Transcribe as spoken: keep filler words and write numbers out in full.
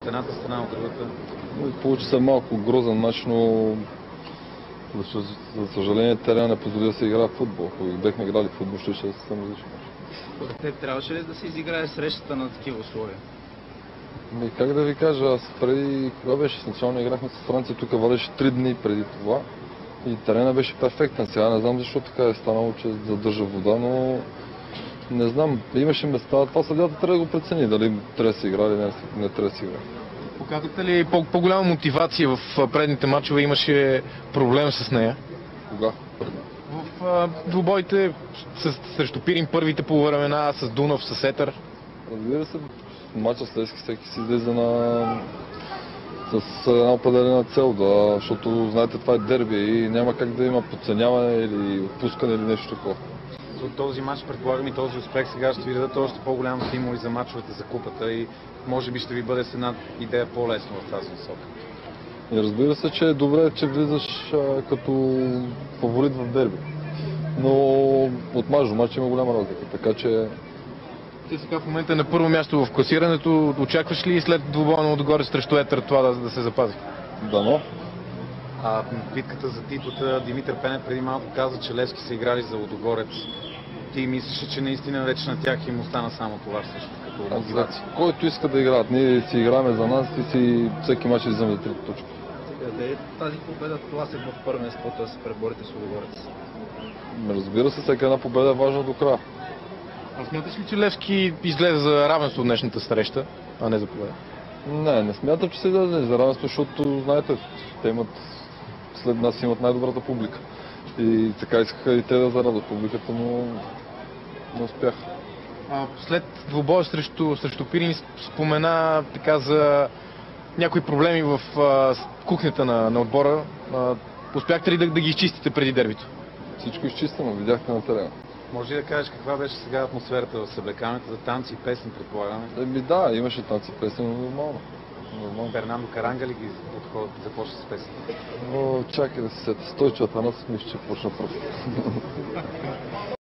Едната страна от другата. Получи се малко грозен мач, но за, за съжаление терена не позволи да се играе в футбол. Ако бехме играли в футбол, ще ще съвсем различно. Според теб трябваше ли да се изиграе срещата на такива условия? И как да ви кажа, аз преди, кога беше с национално играхме с Франция, тук валеше три дни преди това и терена беше перфектен. Сега не знам защо така е станало, че задържа вода, но не знам, имаше места, това съдията трябва да го прецени, дали трябва да се игра или не, не трябва да се игра. Показахте ли по- по-голяма мотивация в предните матчове? Имаше проблем с нея? Кога? В а, двубоите с, срещу Пирин първите по времена, с Дунав, с Етър. Разбира се, матча с Левски всеки си излиза на... с една определена цел, да, защото знаете това е дерби и няма как да има подценяване или отпускане или нещо такова. От този матч, предполагам и този успех сега ще ви дадат още по-голям стимул и за матчовете за купата и може би ще ви бъде с една идея по-лесно в тази насока. И разбира се, че е добре, че влизаш а, като фаворит в дерби. Но от мач до мач има голяма разлика, така че... Ти сега в момента е на първо място в класирането. Очакваш ли след двубоя на отгоре срещу Етър това да, да се запази? Дано. А битката за титлата, Димитър Пенев преди малко каза, че Левски са играли за Лудогорец. Ти мислиш, че наистина вече на тях им остана само това също като мотивация? Който иска да играят, ние си играме за нас и си всеки мач излизаме за трите точки. Да е тази победа тласък в първенството да се преборите с Лудогорец? Разбира се, всяка една победа е важна до края. А смяташ ли, че Левски излезе за равенство от днешната среща, а не за победа? Не, не смятам, че се излезе за равенство, защото, знаете, те имат, след нас имат най-добрата публика. И така искаха и те да зарадват публиката, но не успяха. А, след двубоя срещу, срещу Пирин спомена така за някои проблеми в а, кухнята на, на отбора. А, успяхте ли да, да ги изчистите преди дербито? Всичко изчистено, видяхте на терена. Може ли да кажеш каква беше сега атмосферата в съблекамената за танци и песни, предполагаме? Еми да, имаше танци песни, но нормално. Нормално. Фернандо Каранга ли ги подход, започна с песни? О, чакай да се сета. Стойчо Атанасов мисля, че почна пръв.